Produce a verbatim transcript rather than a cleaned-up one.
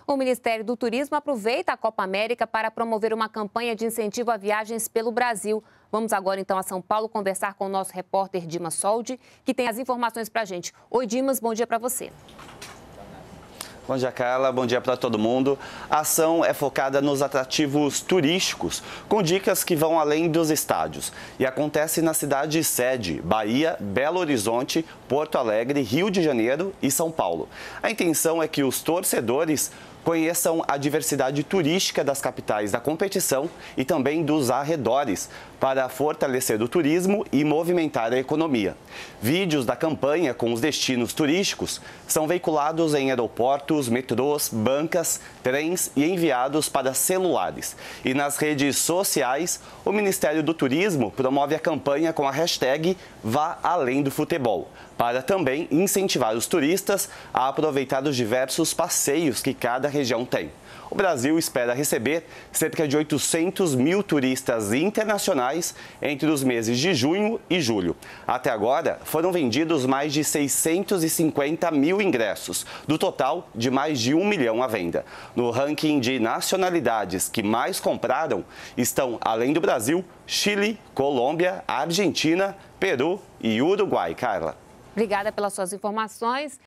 O Ministério do Turismo aproveita a Copa América para promover uma campanha de incentivo a viagens pelo Brasil. Vamos agora, então, a São Paulo conversar com o nosso repórter Dimas Soldi, que tem as informações para a gente. Oi, Dimas, bom dia para você. Bom dia, Carla. Bom dia para todo mundo. A ação é focada nos atrativos turísticos, com dicas que vão além dos estádios. E acontece na cidade sede, Bahia, Belo Horizonte, Porto Alegre, Rio de Janeiro e São Paulo. A intenção é que os torcedores conheçam a diversidade turística das capitais da competição e também dos arredores, para fortalecer o turismo e movimentar a economia. Vídeos da campanha com os destinos turísticos são veiculados em aeroportos, metrôs, bancas, trens e enviados para celulares. E nas redes sociais, o Ministério do Turismo promove a campanha com a hashtag Vá Além do Futebol, para também incentivar os turistas a aproveitar os diversos passeios que cada região tem. O Brasil espera receber cerca de oitocentos mil turistas internacionais entre os meses de junho e julho. Até agora, foram vendidos mais de seiscentos e cinquenta mil ingressos, do total de mais de um milhão à venda. No ranking de nacionalidades que mais compraram estão, além do Brasil, Chile, Colômbia, Argentina, Peru e Uruguai. Carla. Obrigada pelas suas informações.